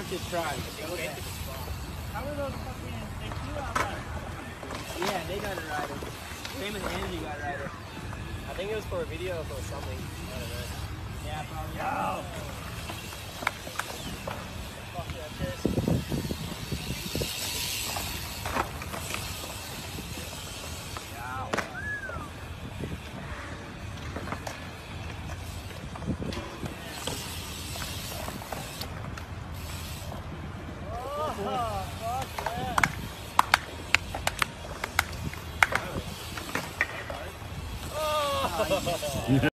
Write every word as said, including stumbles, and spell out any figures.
to try. How are those fucking, they flew out there? Yeah, they got a rider. Same as Angie got a rider. I think it was for a video or for something. I don't know. Yeah, probably. Yo! Fuck yeah, cheers. Yeah.